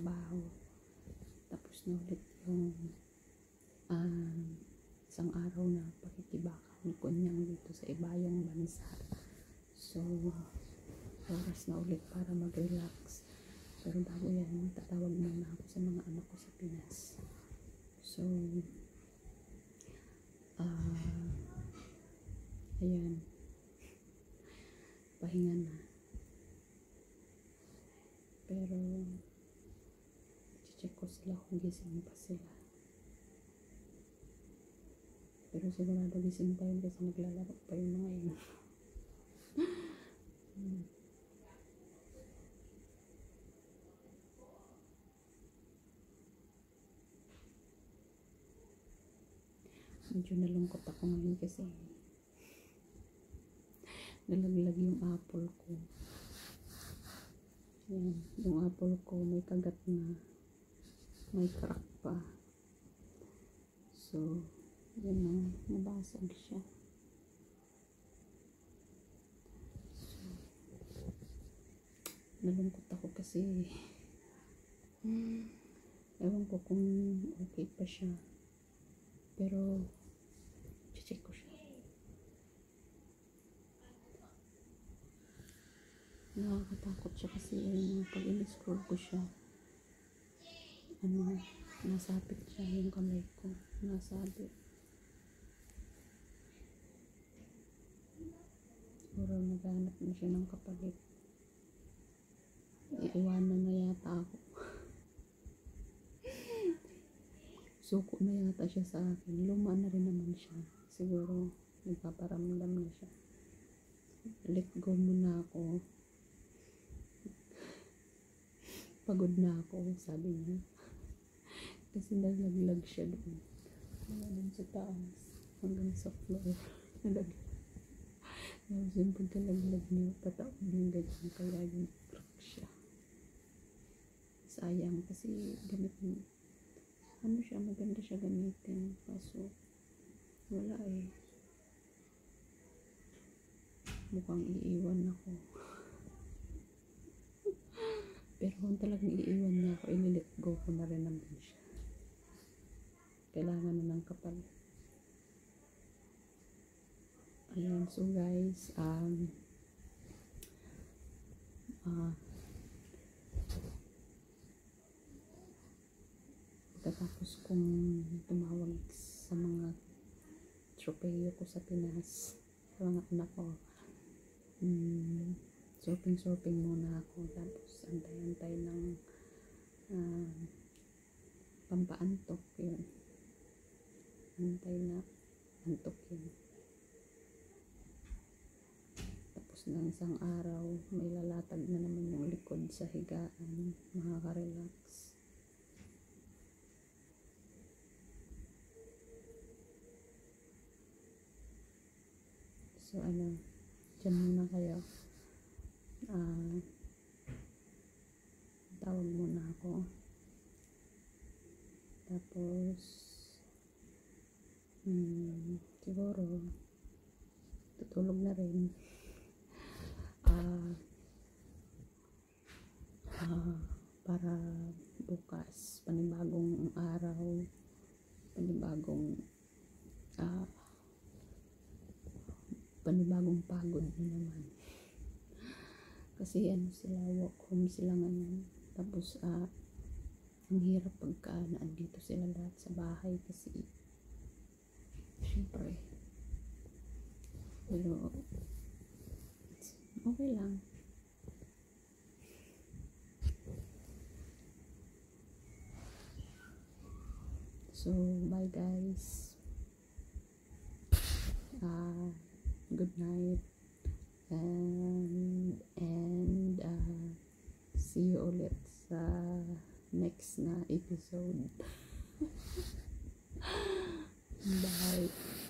trabaho. Tapos na ulit yung isang araw na pakikibaka ni Kunyang dito sa ibayong bansa. So, oras na ulit para mag-relax. Pero bago yan, tatawag muna ako sa mga anak ko sa Pinas. So, ayan. Pahinga na. Pero, check ko sila kung gising pa sila. Pero sigurado gising pa yun kasi naglalaro pa yung mga yun. Medyo nalungkot ako ngayon kasi nalaglag yung apple ko. Yan, yung apple ko may kagat na, may crack pa. So, yun na, nabasag siya. So, nalungkot ako kasi ewan ko kung okay pa siya. Pero, check ko siya. Nakakatakot siya kasi pag in-scroll ko siya, nasapit siya yung kamay ko. Nasabit. Siguro naghanap na siya ng kapalit. Iiwanan na yata ako. Suko na yata siya sa akin. Luma na rin naman siya. Siguro nagpaparamdam na siya. Let go muna ako. Pagod na ako, sabi niya. Kasi nalaglag siya doon. Doon sa taas. Hanggang sa floor. Nalaglag. Tapos yung pagkalaglag niya, pataon yung ganyan. Kaya yung crack siya. Sayang kasi gamitin. Siya, maganda siya gamitin. Kaso, wala eh. Mukhang iiwan ako. Pero kung talagang iiwan niya ako, inilet go ko na rin naman siya. Kailangan na ng kapal. Ayan, so guys, pagkatapos kong tumawag sa mga tropeyo ko sa Pinas, sa mga anak ko, shopping muna ako, tapos antay-antay ng pampaantok yun. Antay na antok yun. Tapos ng isang araw, may lalatag na naman yung likod sa higaan, makaka-relax. So dyan muna kayo. Tawag muna ako. Tapos siguro tutulog na rin. Para bukas, panibagong araw, panibagong pagod na naman. Kasi sila, walk home sila ngayon. Tapos ang hirap pagka naandito sila lahat sa bahay kasi syempre, pero okay lang. So bye guys, good night, and see you ulit sa next na episode. Bye.